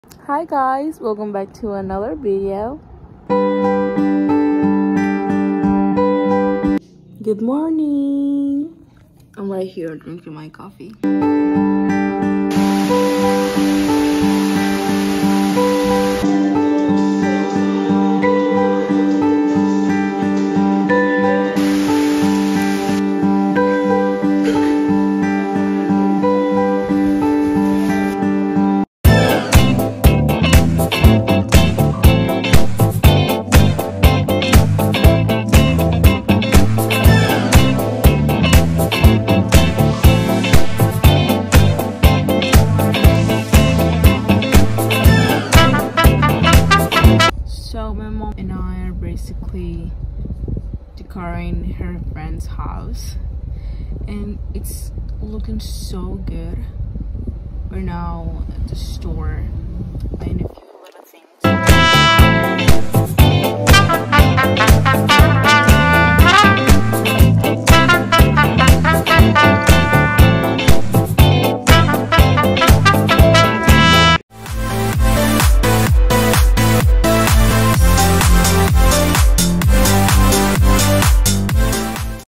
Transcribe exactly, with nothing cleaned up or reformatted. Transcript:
Hi guys, welcome back to another video. Good morning. I'm right here drinking my coffee. So my mom and I are basically decorating her friend's house and it's looking so good. We're now at the store